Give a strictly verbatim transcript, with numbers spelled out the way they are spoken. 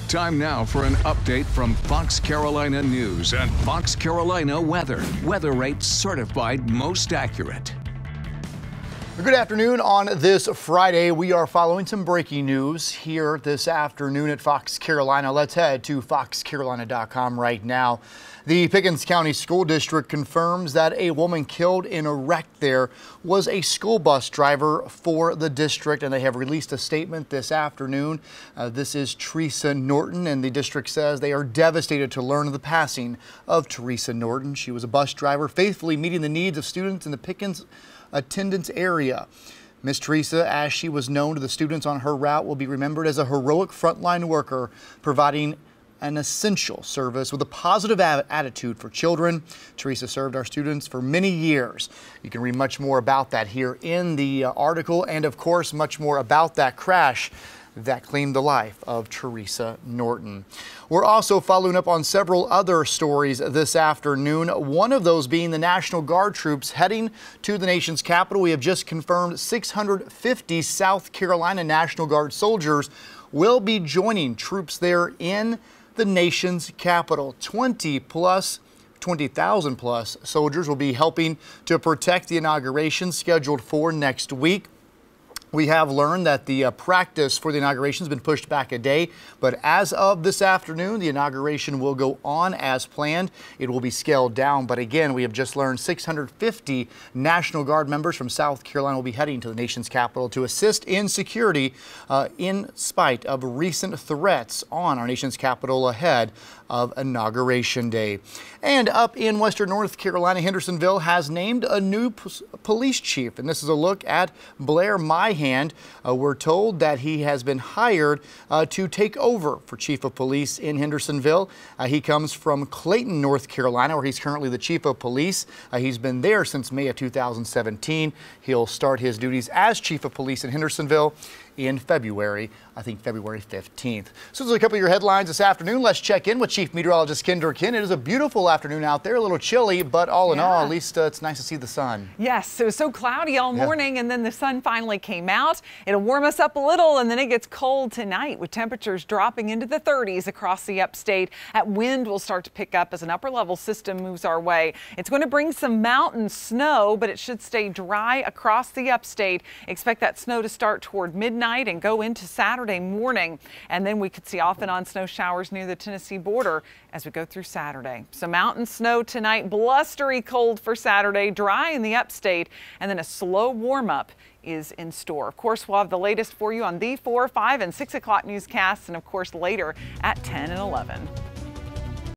Time now for an update from Fox Carolina News and Fox Carolina Weather. Weather rates certified most accurate. Good afternoon. On this Friday, we are following some breaking news here this afternoon at Fox Carolina. Let's head to fox carolina dot com right now. The Pickens County School District confirms that a woman killed in a wreck there was a school bus driver for the district, and they have released a statement this afternoon. Uh, this is Teresa Norton, and the district says they are devastated to learn of the passing of Teresa Norton. She was a bus driver, faithfully meeting the needs of students in the Pickens attendance area. Miss Teresa, as she was known to the students on her route, will be remembered as a heroic frontline worker, providing an essential service with a positive attitude for children. Teresa served our students for many years. You can read much more about that here in the uh, article, and of course much more about that crash that claimed the life of Teresa Norton. We're also following up on several other stories this afternoon, one of those being the National Guard troops heading to the nation's capital. We have just confirmed six hundred fifty South Carolina National Guard soldiers will be joining troops there in the nation's capital. twenty plus twenty thousand plus soldiers will be helping to protect the inauguration scheduled for next week. We have learned that the uh, practice for the inauguration has been pushed back a day, but as of this afternoon, the inauguration will go on as planned. It will be scaled down, but again, we have just learned six hundred fifty National Guard members from South Carolina will be heading to the nation's capital to assist in security uh, in spite of recent threats on our nation's capital ahead of Inauguration Day. And up in Western North Carolina, Hendersonville has named a new police chief, and this is a look at Blair Myhand. Uh, we're told that he has been hired uh, to take over for chief of police in Hendersonville. Uh, he comes from Clayton, North Carolina, where he's currently the chief of police. Uh, he's been there since May of two thousand seventeen. He'll start his duties as chief of police in Hendersonville in February, I think February fifteenth. So those are a couple of your headlines this afternoon. Let's check in with Chief Meteorologist Kendra Kinn. It is a beautiful afternoon out there, a little chilly, but all in yeah. all, at least uh, it's nice to see the sun. Yes, it was so cloudy all morning, yeah. and then the sun finally came out. It'll warm us up a little, and then it gets cold tonight with temperatures dropping into the thirties across the upstate. That wind will start to pick up as an upper level system moves our way. It's going to bring some mountain snow, but it should stay dry across the upstate. Expect that snow to start toward midnight and go into Saturday morning, and then we could see off and on snow showers near the Tennessee border as we go through Saturday. So mountain snow tonight, blustery cold for Saturday, dry in the upstate, and then a slow warm up is in store. Of course, we'll have the latest for you on the four, five, and six o'clock newscasts, and of course later at ten and eleven.